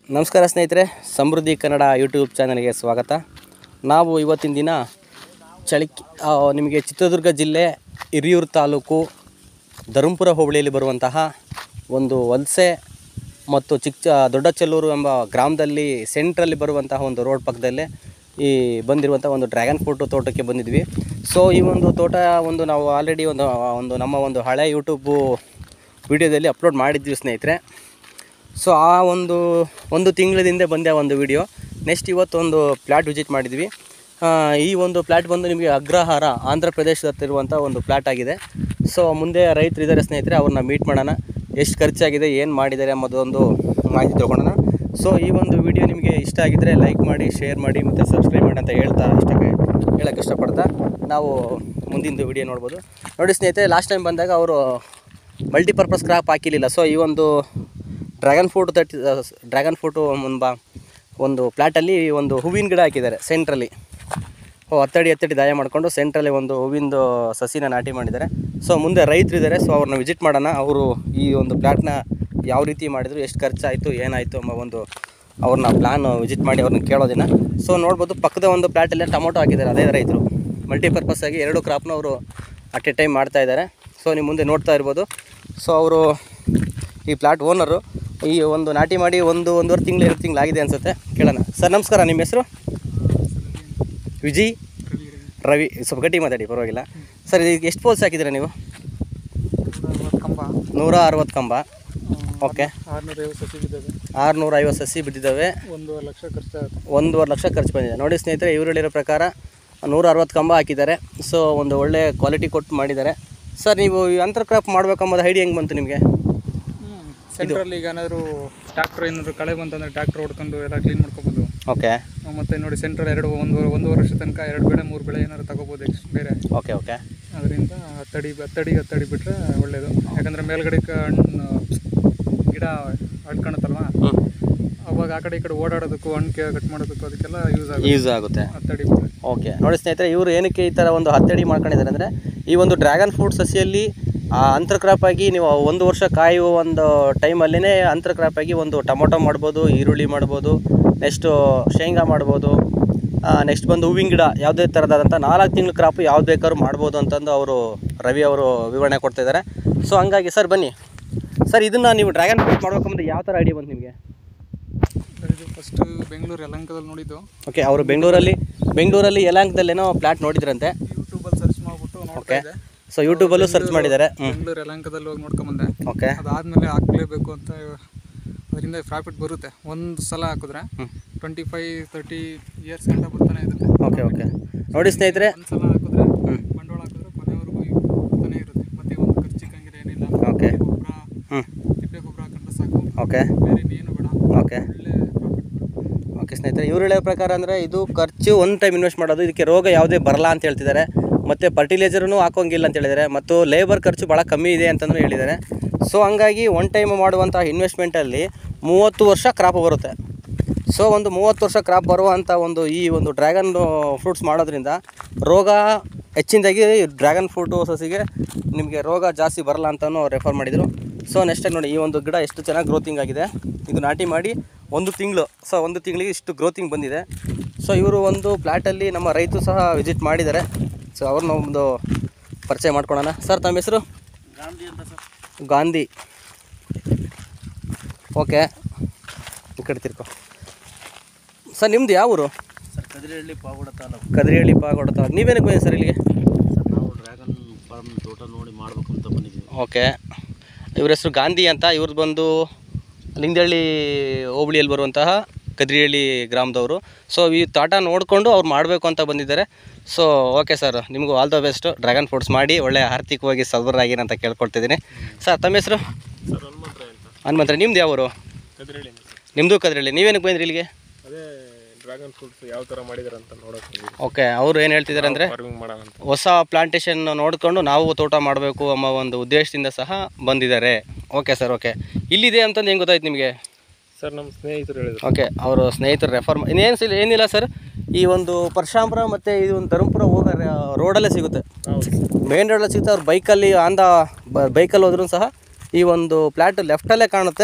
ನಮಸ್ಕಾರ ಸ್ನೇಹಿತರೆ, ಸಮೃದ್ಧಿ ಕನ್ನಡ ಯೂಟ್ಯೂಬ್ ಚಾನಲ್ಗೆ ಸ್ವಾಗತ. ನಾವು ಇವತ್ತಿನ ದಿನ ನಿಮಗೆ ಚಿತ್ರದುರ್ಗ ಜಿಲ್ಲೆ ಹಿರಿಯೂರು ತಾಲೂಕು ಧರ್ಮಪುರ ಹೋಬಳಿಯಲ್ಲಿ ಬರುವಂತಹ ಒಂದು ವಲಸೆ ಮತ್ತು ದೊಡ್ಡಚೆಲ್ಲೂರು ಎಂಬ ಗ್ರಾಮದಲ್ಲಿ ಸೆಂಟ್ರಲ್ಲಿ ಬರುವಂತಹ ಒಂದು ರೋಡ್ ಪಕ್ಕದಲ್ಲೇ ಬಂದಿರುವಂಥ ಒಂದು ಡ್ರ್ಯಾಗನ್ ಫ್ರೂಟ್ ತೋಟಕ್ಕೆ ಬಂದಿದ್ವಿ. ಸೊ ಈ ಒಂದು ತೋಟ ನಾವು ಆಲ್ರೆಡಿ ನಮ್ಮ ಒಂದು ಹಳೆ ಯೂಟ್ಯೂಬು ವಿಡಿಯೋದಲ್ಲಿ ಅಪ್ಲೋಡ್ ಮಾಡಿದ್ವಿ ಸ್ನೇಹಿತರೆ. ಸೊ ಆ ಒಂದು ತಿಂಗಳಿಂದ ಬಂದೆ ಒಂದು ವಿಡಿಯೋ. ನೆಕ್ಸ್ಟ್ ಇವತ್ತೊಂದು ಪ್ಲಾಟ್ ವಿಸಿಟ್ ಮಾಡಿದ್ವಿ. ಈ ಒಂದು ಪ್ಲಾಟ್ ಬಂದು ನಿಮಗೆ ಅಗ್ರಹಾರ ಆಂಧ್ರ ಪ್ರದೇಶದಲ್ಲಿರುವಂಥ ಒಂದು ಪ್ಲಾಟ್ ಆಗಿದೆ. ಸೊ ಮುಂದೆ ರೈತರಿದ್ದಾರೆ ಸ್ನೇಹಿತರೆ, ಅವ್ರನ್ನ ಮೀಟ್ ಮಾಡೋಣ. ಎಷ್ಟು ಖರ್ಚಾಗಿದೆ, ಏನು ಮಾಡಿದ್ದಾರೆ ಅನ್ನೋದೊಂದು ಮಾಹಿತಿ ತೊಗೊಳೋಣ. ಸೊ ಈ ಒಂದು ವಿಡಿಯೋ ನಿಮಗೆ ಇಷ್ಟ ಆಗಿದ್ದರೆ ಲೈಕ್ ಮಾಡಿ, ಶೇರ್ ಮಾಡಿ ಮತ್ತು ಸಬ್ಸ್ಕ್ರೈಬ್ ಮಾಡಿ ಅಂತ ಹೇಳೋಕ್ಕೆ ಇಷ್ಟಪಡ್ತಾ ನಾವು ಮುಂದಿನ ವಿಡಿಯೋ ನೋಡ್ಬೋದು. ನೋಡಿ ಸ್ನೇಹಿತರೆ, ಲಾಸ್ಟ್ ಟೈಮ್ ಬಂದಾಗ ಅವರು ಮಲ್ಟಿಪರ್ಪಸ್ ಕ್ರಾಪ್ ಹಾಕಿರಲಿಲ್ಲ. ಸೊ ಈ ಒಂದು ಡ್ರ್ಯಾಗನ್ ಫ್ರೂಟು ಒಂದು ಪ್ಲಾಟಲ್ಲಿ ಒಂದು ಹೂವಿನ ಗಿಡ ಹಾಕಿದ್ದಾರೆ ಸೆಂಟ್ರಲ್ಲಿ. ಹತ್ತಡಿ ದಾಯ ಮಾಡಿಕೊಂಡು ಸೆಂಟ್ರಲ್ಲಿ ಒಂದು ಹೂವಿಂದು ಸಸಿನ ನಾಟಿ ಮಾಡಿದ್ದಾರೆ. ಸೊ ಮುಂದೆ ರೈತರಿದ್ದಾರೆ, ಸೊ ಅವ್ರನ್ನ ವಿಸಿಟ್ ಮಾಡೋಣ. ಅವರು ಈ ಒಂದು ಪ್ಲಾಟ್ನ ಯಾವ ರೀತಿ ಮಾಡಿದರು, ಎಷ್ಟು ಖರ್ಚಾಯಿತು, ಏನಾಯಿತು ಎಂಬ ಅವ್ರನ್ನ ಪ್ಲಾನ್ ವಿಸಿಟ್ ಮಾಡಿ ಅವ್ರನ್ನ ಕೇಳೋದಿನ. ಸೊ ನೋಡ್ಬೋದು, ಪಕ್ಕದ ಒಂದು ಪ್ಲಾಟಲ್ಲಿ ಟೊಮೊಟೊ ಹಾಕಿದ್ದಾರೆ. ಅದೇ ರೈತರು ಮಲ್ಟಿಪರ್ಪಸ್ ಆಗಿ 2 ಕ್ರಾಪ್ನ ಅವರು ಅಟ್ ಎ ಟೈಮ್ ಮಾಡ್ತಾಯಿದ್ದಾರೆ. ಸೊ ನೀವು ಮುಂದೆ ನೋಡ್ತಾ ಇರ್ಬೋದು. ಸೊ ಅವರು ಈ ಪ್ಲಾಟ್ ಓನರು. ಈ ಒಂದು ನಾಟಿ ಮಾಡಿ 1.5 ತಿಂಗಳು 2 ತಿಂಗಳಾಗಿದೆ ಅನಿಸುತ್ತೆ. ಕೇಳೋಣ. ಸರ್ ನಮಸ್ಕಾರ, ನಿಮ್ಮ ಹೆಸರು? ವಿಜಯ್ ರವಿ. ಸ್ವಲ್ಪ ಗಟ್ಟಿ ಮಾತಾಡಿ, ಪರವಾಗಿಲ್ಲ. ಸರ್ ಇದಕ್ಕೆ ಎಷ್ಟು ಪೋಲ್ಸ್ ಹಾಕಿದ್ದೀರಾ ನೀವು? 160 ಕಂಬ. ಓಕೆ, 650 ಸಸಿ ಬಿದ್ದಿದ್ದಾವೆ. 1.5 ಲಕ್ಷ ಖರ್ಚು ಬಂದಿದೆ. ನೋಡಿ ಸ್ನೇಹಿತರೆ, ಇವರು ಹೇಳಿರೋ ಪ್ರಕಾರ 160 ಕಂಬ ಹಾಕಿದ್ದಾರೆ. ಸೊ ಒಂದು ಒಳ್ಳೆ ಕ್ವಾಲಿಟಿ ಕೊಟ್ಟು ಮಾಡಿದ್ದಾರೆ. ಸರ್ ನೀವು ಅಂತರ್ ಕ್ರಾಪ್ ಮಾಡ್ಬೇಕಂಬುದು ಐಡಿಯಾ ಹೆಂಗೆ ಬಂತು ನಿಮಗೆ? ಸೆಂಟ್ರಲ್ಲಿ ಈಗ ಏನಾದರೂ ಟ್ರ್ಯಾಕ್ಟರ್ ಏನಾದರೂ ಕಳೆ ಬಂತಂದರೆ ಟ್ರ್ಯಾಕ್ಟರ್ ಹೊಡ್ಕೊಂಡು ಎಲ್ಲ ಕ್ಲೀನ್ ಮಾಡ್ಕೋಬೋದು. ಓಕೆ. ಮತ್ತು ನೋಡಿ ಸೆಂಟ್ರಲ್ಲಿ 1.5 ವರ್ಷ ತನಕ 2 ಬೆಳೆ 3 ಬೆಳೆ ಏನಾದ್ರು ತಗೋಬೋದು ಎಕ್ಸ್ಟ್ ಬೇರೆ. ಓಕೆ. ಅದರಿಂದ 10 ಅಡಿ ಬಿಟ್ಟರೆ ಒಳ್ಳೆಯದು. ಯಾಕಂದರೆ ಮೇಲ್ಗಡೆ ಹಣ್ಣು ಗಿಡ ಅಡ್ಕೊಳುತ್ತಲ್ವ, ಅವಾಗ ಆ ಕಡೆ ಈ ಕಡೆ ಓಡಾಡೋದಕ್ಕೂ ಹಣ್ಣು ಕಟ್ ಮಾಡೋದಕ್ಕೂ ಅದಕ್ಕೆಲ್ಲ ಯೂಸ್ ಆಗುತ್ತೆ 10 ಅಡಿ ಬಿಟ್ಟರೆ. ಓಕೆ. ನೋಡಿ ಸ್ನೇಹಿತರೆ, ಇವರು ಏನಕ್ಕೆ ಈ ಥರ ಒಂದು 10 ಅಡಿ ಮಾಡ್ಕೊಂಡಿದ್ದಾರೆ ಅಂದರೆ, ಈ ಒಂದು ಡ್ರ್ಯಾಗನ್ ಫ್ರೂಟ್ ಸಸಿಯಲ್ಲಿ ಅಂತರ್ ಕ್ರಾಪ್ ಆಗಿ ನೀವು 1 ವರ್ಷ ಕಾಯುವ ಒಂದು ಟೈಮಲ್ಲೇ ಅಂತರ್ ಕ್ರಾಪ್ ಆಗಿ ಒಂದು ಟೊಮೊಟೊ ಮಾಡ್ಬೋದು, ಈರುಳ್ಳಿ ಮಾಡ್ಬೋದು, ನೆಕ್ಸ್ಟು ಶೇಂಗಾ ಮಾಡ್ಬೋದು, ನೆಕ್ಸ್ಟ್ ಬಂದು ಹೂವಿನ ಗಿಡ, ಯಾವುದೇ ಥರದಾದಂಥ 4 ತಿಂಗಳ ಕ್ರಾಪು ಯಾವ್ದು ಬೇಕಾದ್ರೂ ಮಾಡ್ಬೋದು ಅಂತಂದು ರವಿ ಅವರು ವಿವರಣೆ ಕೊಡ್ತಾಯಿದ್ದಾರೆ. ಸೊ ಹಂಗಾಗಿ ಸರ್ ಬನ್ನಿ. ಸರ್ ಇದನ್ನು ನೀವು ಡ್ರ್ಯಾಗನ್ ಫ್ರೂಟ್ ಮಾಡ್ಬೇಕಂದ್ರೆ ಯಾವ ಥರ ಐಡಿಯಾ ಬಂತು ನಿಮಗೆ? ಇದು ಫಸ್ಟು ಬೆಂಗಳೂರು ಯಲಹಂಕದಲ್ಲಿ ನೋಡಿದ್ದು. ಓಕೆ. ಅವರು ಬೆಂಗಳೂರಲ್ಲಿ ಯಲಹಂಕದಲ್ಲೇನೋ ಪ್ಲಾಟ್ ನೋಡಿದ್ರಂತೆ. ಯೂಟ್ಯೂಬಲ್ಲಿ ಸರ್ಚ್ ಮಾಡಿಬಿಟ್ಟು ಓಕೆ. ಸೊ ಯೂಟ್ಯೂಬಲ್ಲೂ ಸರ್ಚ್ ಮಾಡಿದ್ದಾರೆ. ಬೆಂಗಳೂರು ಯಲಹಂಕದಲ್ಲಿ ಹೋಗಿ ನೋಡ್ಕೊಂಬಂದೆ. ಓಕೆ. ಅದಾದಮೇಲೆ ಹಾಕಲೇಬೇಕು ಅಂತ, ಅದರಿಂದ ಪ್ರಾಫಿಟ್ ಬರುತ್ತೆ. ಒಂದು ಸಲ ಹಾಕಿದ್ರೆ 25-30 ಇಯರ್ಸ್ ಗಂಟ ಬರ್ತಾನೆ ಇರುತ್ತೆ. ಓಕೆ. ನೋಡಿ ಸ್ನೇಹಿತರೆ, ಒಂದು ಸಲ ಹಾಕಿದ್ರೆ ಬಂಡವಾಳ ಹಾಕಿದ್ರೆ ಕೊನೆವರೆಗೂ ಬರ್ತಾನೆ ಇರುತ್ತೆ. ಮತ್ತೆ ಒಂದು ಖರ್ಚು ಸಿಕ್ಕಂಗಿಲ್ಲ, ಏನಿಲ್ಲ. ಓಕೆ. ತಿಪ್ಪೆ ಗೊಬ್ಬರ ಹಾಕೊಂಡ್ರೆ ಸಾಕು. ಓಕೆ. ಬೇರೆ ಏನು ಬೇಡ. ಓಕೆ. ಒಳ್ಳೆ ಪ್ರಾಫಿಟ್. ಓಕೆ ಸ್ನೇಹಿತರೆ, ಇವರು ಹೇಳೋ ಪ್ರಕಾರ ಅಂದರೆ ಇದು ಖರ್ಚು ಒಂದು ಟೈಮ್ ಇನ್ವೆಸ್ಟ್ ಮಾಡೋದು, ಇದಕ್ಕೆ ರೋಗ ಯಾವುದೇ ಬರಲ್ಲ ಅಂತ ಹೇಳ್ತಿದ್ದಾರೆ. ಮತ್ತು ಫರ್ಟಿಲೈಸರ್ನೂ ಹಾಕೋಂಗಿಲ್ಲ ಅಂತ ಹೇಳಿದ್ದಾರೆ. ಮತ್ತು ಲೇಬರ್ ಖರ್ಚು ಭಾಳ ಕಮ್ಮಿ ಇದೆ ಅಂತಲೂ ಹೇಳಿದ್ದಾರೆ. ಸೊ ಹಂಗಾಗಿ ಒನ್ ಟೈಮ್ ಮಾಡುವಂಥ ಇನ್ವೆಸ್ಟ್ಮೆಂಟಲ್ಲಿ 30 ವರ್ಷ ಕ್ರಾಪ್ ಬರುತ್ತೆ. ಸೊ ಒಂದು 30 ವರ್ಷ ಕ್ರಾಪ್ ಬರುವಂಥ ಈ ಒಂದು ಡ್ರ್ಯಾಗನ್ ಫ್ರೂಟ್ಸ್ ಮಾಡೋದ್ರಿಂದ ರೋಗ ಹೆಚ್ಚಿನದಾಗಿ ಡ್ರ್ಯಾಗನ್ ಫ್ರೂಟು ಸಸಿಗೆ ನಿಮಗೆ ರೋಗ ಜಾಸ್ತಿ ಬರಲ್ಲ ಅಂತಲೂ ರೆಫರ್ ಮಾಡಿದರು. ಸೊ ನೆಕ್ಸ್ಟ್ ನೋಡಿ, ಈ ಒಂದು ಗಿಡ ಎಷ್ಟು ಚೆನ್ನಾಗಿ ಗ್ರೋತಿಂಗ್ ಆಗಿದೆ. ಇದು ನಾಟಿ ಮಾಡಿ 1 ತಿಂಗಳು. ಸೊ 1 ತಿಂಗಳಿಗೆ ಇಷ್ಟು ಗ್ರೋತಿಂಗ್ ಬಂದಿದೆ. ಸೊ ಇವರು ಒಂದು ಪ್ಲ್ಯಾಟಲ್ಲಿ ನಮ್ಮ ರೈತರು ಸಹ ವಿಸಿಟ್ ಮಾಡಿದ್ದಾರೆ. ಸೊ ಅವ್ರನ್ನ ಒಂದು ಪರಿಚಯ ಮಾಡ್ಕೊಳ್ಳೋಣ. ಸರ್ ತಮ್ಮ ಹೆಸರು? ಗಾಂಧಿ ಅಂತ ಸರ್. ಗಾಂಧಿ. ಓಕೆ. ಈ ಕಡೆ ತಿರ್ಕೊ. ಸರ್ ನಿಮ್ಮದು ಯಾವ ಊರು? ಸರ್ ಕದಿರಹಳ್ಳಿ ಪಾವಗಡ ತಾಲೂಕು. ಕದಿರಹಳ್ಳಿ ಪಾವಗಡ ತಾಲೂಕು. ನೀವೇನಕ್ಕೆ ಬಂದಿದ್ದೀವಿ ಸರ್ ಇಲ್ಲಿಗೆ? ಸರ್ ನಾವು ಡ್ರ್ಯಾಗನ್ ಫಾರ್ಮ್ ತೋಟ ನೋಡಿ ಮಾಡಬೇಕು ಅಂತ ಬಂದಿದ್ದೀವಿ. ಓಕೆ. ಇವ್ರ ಹೆಸರು ಗಾಂಧಿ ಅಂತ. ಇವ್ರದ್ದು ಬಂದು ಲಿಂಗದಹಳ್ಳಿ ಹೋಬಳಿಯಲ್ಲಿ ಬರುವಂತಹ ಕದಿರಹಳ್ಳಿ ಗ್ರಾಮದವರು. ಸೊ ಈ ತೋಟ ನೋಡಿಕೊಂಡು ಅವ್ರು ಮಾಡಬೇಕು ಅಂತ ಬಂದಿದ್ದಾರೆ. ಸೊ ಓಕೆ ಸರ್, ನಿಮಗೂ all the best. Dragon fruits ಮಾಡಿ ಒಳ್ಳೆ ಆರ್ಥಿಕವಾಗಿ ಸಬಲರಾಗಿರಿ ಅಂತ ಕೇಳ್ಕೊಳ್ತಿದ್ದೀನಿ. ಸರ್ ತಮ್ಮ ಹೆಸರು? ಸರ್ ಹನುಮಂತರಾಯ ಅಂತ. ಹನುಮಂತರಾಯ. ನಿಮ್ದು ಯಾವ ಊರು? ಕದಿರಹಳ್ಳಿ. ನಿಮ್ಮದು ಕದಿರಹಳ್ಳಿ. ನೀವೇನಕ್ಕೆ ಬಂದ್ರಿ ಇಲ್ಲಿಗೆ? ಅದೇ ಡ್ರ್ಯಾಗನ್ ಫ್ರೂಟ್ಸ್ ಯಾವ ಥರ ಮಾಡಿದ್ದಾರೆ ಅಂತ ನೋಡೋಕೆ. ಓಕೆ. ಅವರು ಏನು ಹೇಳ್ತಿದ್ದಾರೆ ಅಂದರೆ, ಫಾರ್ಮಿಂಗ್ ಮಾಡೋಣ ಅಂತ, ಹೊಸ ಪ್ಲಾಂಟೇಶನ್ ನೋಡಿಕೊಂಡು ನಾವು ತೋಟ ಮಾಡಬೇಕು ಅನ್ನೋ ಒಂದು ಉದ್ದೇಶದಿಂದ ಸಹ ಬಂದಿದ್ದಾರೆ. Okay sir. ಓಕೆ. ಇಲ್ಲಿದೆ ಅಂತಂದು ಹೆಂಗೆ ಗೊತ್ತಾಯ್ತು ನಿಮಗೆ? ಸರ್ ನಮ್ಮ ಸ್ನೇಹಿತರು ಹೇಳಿದ್ರು. ಓಕೆ. ಅವರು ಸ್ನೇಹಿತರು ರೆಫರ್ ಏನಿಲ್ಲ ಸರ್, ಈ ಒಂದು ಪರಶಾಂಪುರ ಮತ್ತು ಇದು ಒಂದು ಧರ್ಮಪುರ ಹೋಗೋ ರೋಡಲ್ಲೇ ಸಿಗುತ್ತೆ. ಮೇನ್ ರೋಡಲ್ಲಿ ಸಿಗುತ್ತೆ. ಅವ್ರು ಬೈಕಲ್ಲಿ ಬೈಕಲ್ಲಿ ಹೋದ್ರೂ ಸಹ ಈ ಒಂದು ಪ್ಲ್ಯಾಟ್ ಲೆಫ್ಟಲ್ಲೇ ಕಾಣುತ್ತೆ.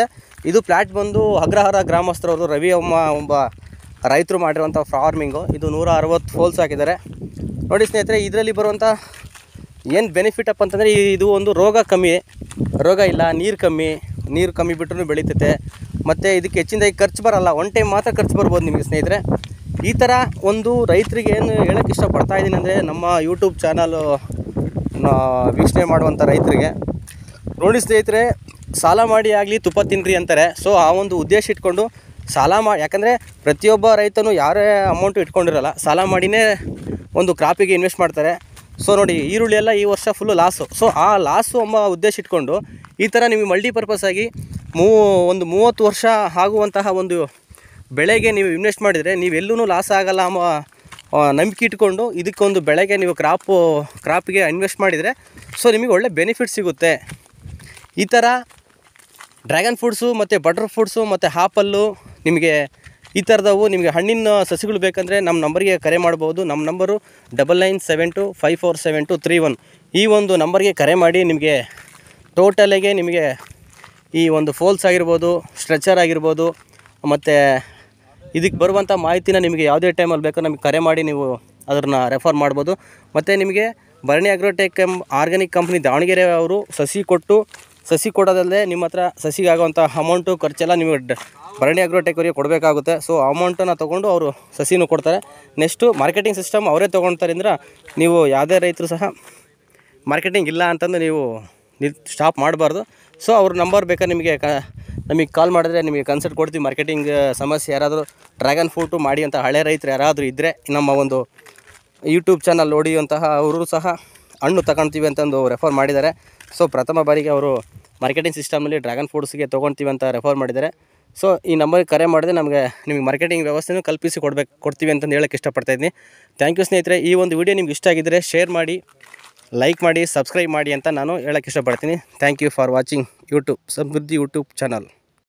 ಇದು ಪ್ಲಾಟ್ ಬಂದು ಅಗ್ರಹಾರ ಗ್ರಾಮಸ್ಥರವರು ರವಿ ಒಬ್ಬ ರೈತರು ಮಾಡಿರುವಂಥ ಫಾರ್ಮಿಂಗು. ಇದು 160 ಫೋಲ್ಸ್ ಹಾಕಿದ್ದಾರೆ ನೋಡಿ ಸ್ನೇಹಿತರೆ. ಇದರಲ್ಲಿ ಬರುವಂಥ ಏನು ಬೆನಿಫಿಟ್ ಅಪ್ಪ ಅಂತಂದರೆ ಇದು ಒಂದು ರೋಗ ಇಲ್ಲ, ನೀರು ಕಮ್ಮಿ ಬಿಟ್ಟರೂ ಬೆಳೀತೈತೆ. ಮತ್ತು ಇದಕ್ಕೆ ಹೆಚ್ಚಿನದಾಗಿ ಖರ್ಚು ಬರೋಲ್ಲ, ಒನ್ ಟೈಮ್ ಮಾತ್ರ ಖರ್ಚು ಬರ್ಬೋದು ನಿಮಗೆ ಸ್ನೇಹಿತರೆ. ಈ ಥರ ಒಂದು ರೈತರಿಗೆ ಏನು ಹೇಳೋಕ್ಕೆ ಇಷ್ಟಪಡ್ತಾ ಇದ್ದೀನಿ ಅಂದರೆ, ನಮ್ಮ ಯೂಟ್ಯೂಬ್ ಚಾನಲು ವೀಕ್ಷಣೆ ಮಾಡುವಂಥ ರೈತರಿಗೆ ನೋಡಿ ಸ್ನೇಹಿತರೆ, ಸಾಲ ಮಾಡಿ ಆಗಲಿ ತುಪ್ಪ ತಿನ್ನಿರಿ ಅಂತಾರೆ. ಸೊ ಆ ಒಂದು ಉದ್ದೇಶ ಇಟ್ಕೊಂಡು ಸಾಲ ಮಾಡಿ, ಯಾಕಂದರೆ ಪ್ರತಿಯೊಬ್ಬ ರೈತನು ಯಾರೇ ಅಮೌಂಟು ಇಟ್ಕೊಂಡಿರಲ್ಲ, ಸಾಲ ಮಾಡಿನೇ ಒಂದು ಕ್ರಾಪಿಗೆ ಇನ್ವೆಸ್ಟ್ ಮಾಡ್ತಾರೆ. ಸೊ ನೋಡಿ, ಈರುಳ್ಳಿ ಎಲ್ಲ ಈ ವರ್ಷ ಫುಲ್ಲು ಲಾಸು. ಸೊ ಆ ಲಾಸು ಎಂಬ ಉದ್ದೇಶ ಇಟ್ಕೊಂಡು ಈ ಥರ ನಿಮಗೆ ಮಲ್ಟಿಪರ್ಪಸ್ ಆಗಿ ಒಂದು 30 ವರ್ಷ ಆಗುವಂತಹ ಒಂದು ಬೆಳೆಗೆ ನೀವು ಇನ್ವೆಸ್ಟ್ ಮಾಡಿದರೆ ನೀವೆಲ್ಲೂ ಲಾಸ್ ಆಗಲ್ಲ ಎಂಬ ನಂಬಿಕೆ ಇಟ್ಕೊಂಡು ಇದಕ್ಕೊಂದು ಬೆಳೆಗೆ ನೀವು ಕ್ರಾಪಿಗೆ ಇನ್ವೆಸ್ಟ್ ಮಾಡಿದರೆ ಸೊ ನಿಮಗೆ ಒಳ್ಳೆ ಬೆನಿಫಿಟ್ ಸಿಗುತ್ತೆ. ಈ ಥರ ಡ್ರ್ಯಾಗನ್ ಫ್ರೂಟ್ಸು ಮತ್ತು ಬಟರ್ ಫ್ರೂಟ್ಸು ಮತ್ತು ಆಪಲ್ಲು ನಿಮಗೆ ಈ ಥರದವು ನಿಮಗೆ ಹಣ್ಣಿನ ಸಸಿಗಳು ಬೇಕಂದರೆ ನಮ್ಮ ನಂಬರ್ಗೆ ಕರೆ ಮಾಡ್ಬೋದು. ನಮ್ಮ ನಂಬರು 9972547231. ಈ ಒಂದು ನಂಬರ್ಗೆ ಕರೆ ಮಾಡಿ ನಿಮಗೆ ಟೋಟಲಿಗೆ ನಿಮಗೆ ಈ ಒಂದು ಫೋಲ್ಸ್ ಆಗಿರ್ಬೋದು, ಸ್ಟ್ರೆಚರ್ ಆಗಿರ್ಬೋದು, ಮತ್ತು ಇದಕ್ಕೆ ಬರುವಂಥ ಮಾಹಿತಿನ ನಿಮಗೆ ಯಾವುದೇ ಟೈಮಲ್ಲಿ ಬೇಕೋ ನಮಗೆ ಕರೆ ಮಾಡಿ ನೀವು ಅದನ್ನು ರೆಫರ್ ಮಾಡ್ಬೋದು. ಮತ್ತು ನಿಮಗೆ Bharani agrotech organic company Davanagere ಅವರು ಸಸಿ ಕೊಡೋದಲ್ಲದೆ ನಿಮ್ಮ ಹತ್ರ ಸಸಿಗಾಗುವಂಥ ಅಮೌಂಟು ಖರ್ಚೆಲ್ಲ ನೀವು ಭರಣಿ ಅಗ್ರೋಟೆಕ್ ಅವರಿಗೆ ಕೊಡಬೇಕಾಗುತ್ತೆ. ಸೊ ಅಮೌಂಟನ್ನು ತೊಗೊಂಡು ಅವರು ಸಸಿನೂ ಕೊಡ್ತಾರೆ. ನೆಕ್ಸ್ಟು ಮಾರ್ಕೆಟಿಂಗ್ ಸಿಸ್ಟಮ್ ಅವರೇ ತೊಗೊಳ್ತಾರೆ ಅಂದ್ರೆ ನೀವು ಯಾವುದೇ ರೈತರು ಸಹ ಮಾರ್ಕೆಟಿಂಗ್ ಇಲ್ಲ ಅಂತಂದು ನೀವು ಸ್ಟಾಪ್ ಮಾಡಬಾರ್ದು. ಸೊ ಅವ್ರ ನಂಬರ್ ಬೇಕಾದ್ರೆ ನಮಗೆ ಕಾಲ್ ಮಾಡಿದ್ರೆ ನಿಮಗೆ ಕನ್ಸಲ್ಟ್ ಕೊಡ್ತೀವಿ. ಮಾರ್ಕೆಟಿಂಗ್ ಸಮಸ್ಯೆ ಯಾರಾದರೂ ಡ್ರ್ಯಾಗನ್ ಫ್ರೂಟು ಮಾಡಿ ಅಂತ ಹಳೆ ರೈತರು ಯಾರಾದರೂ ಇದ್ದರೆ ನಮ್ಮ ಒಂದು ಯೂಟ್ಯೂಬ್ ಚಾನಲ್ ನೋಡಿಯುವಂತಹ ಅವರು ಸಹ ಹಣ್ಣು ತಗೊಳ್ತೀವಿ ಅಂತಂದು ರೆಫರ್ ಮಾಡಿದ್ದಾರೆ. ಸೊ ಪ್ರಥಮ ಬಾರಿಗೆ ಅವರು ಮಾರ್ಕೆಟಿಂಗ್ ಸಿಸ್ಟಮಲ್ಲಿ ಡ್ರ್ಯಾಗನ್ ಫ್ರೂಟ್ಸ್ಗೆ ತೊಗೊಳ್ತೀವಿ ಅಂತ ರೆಫರ್ ಮಾಡಿದ್ದಾರೆ. ಸೊ ಈ ನಂಬರ್ಗೆ ಕರೆ ಮಾಡಿದ್ರೆ ನಿಮಗೆ ಮಾರ್ಕೆಟಿಂಗ್ ವ್ಯವಸ್ಥೆನೂ ಕಲ್ಪಿಸಿ ಕೊಡ್ತೀವಿ ಅಂತಂದು ಹೇಳೋಕ್ಕೆ ಇಷ್ಟಪಡ್ತಾಯಿದ್ದೀನಿ. ಥ್ಯಾಂಕ್ ಯು ಸ್ನೇಹಿತರೆ. ಈ ಒಂದು ವಿಡಿಯೋ ನಿಮ್ಗೆ ಇಷ್ಟ ಆಗಿದ್ದರೆ ಶೇರ್ ಮಾಡಿ, ಲೈಕ್ ಮಾಡಿ, ಸಬ್ಸ್ಕ್ರೈಬ್ ಮಾಡಿ ಅಂತ ನಾನು ಹೇಳೋಕ್ಕೆ ಇಷ್ಟಪಡ್ತೀನಿ. Thank you for watching Samruddhi YouTube channel.